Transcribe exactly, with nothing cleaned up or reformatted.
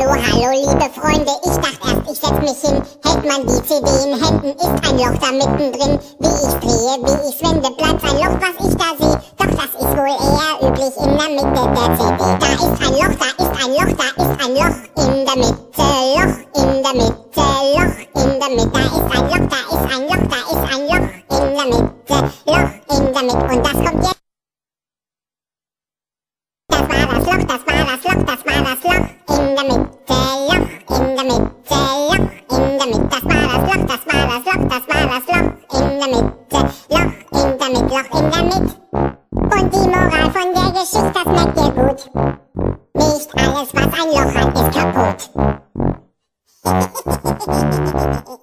Hallo, hallo, liebe Freunde, ich dachte erst, ich setz mich hin. Hält man die C D in Händen, ist ein Loch da mittendrin. Wie ich's drehe, wie ich's wende, bleibt ein Loch, was ich da seh. Doch das ist wohl eher üblich in der Mitte der C D. Da ist ein Loch, da ist ein Loch, da ist ein Loch in der Mitte. Loch in der Mitte, Loch in der Mitte. Da ist ein Loch, da ist ein Loch, da ist ein Loch in der Mitte. Loch in der Mitte. Und das kommt jetzt. Das war das Loch, das war das Loch, das war das Loch in der Mitte, Loch in der Mitte, Loch in der Mitte. Das war das Loch, das war das Loch, das war das Loch in der Mitte, Loch in der Mitte, Loch in der Mitte. Und die Moral von der Geschichte, das merkt ihr gut. Nicht alles, was ein Loch hat, ist kaputt.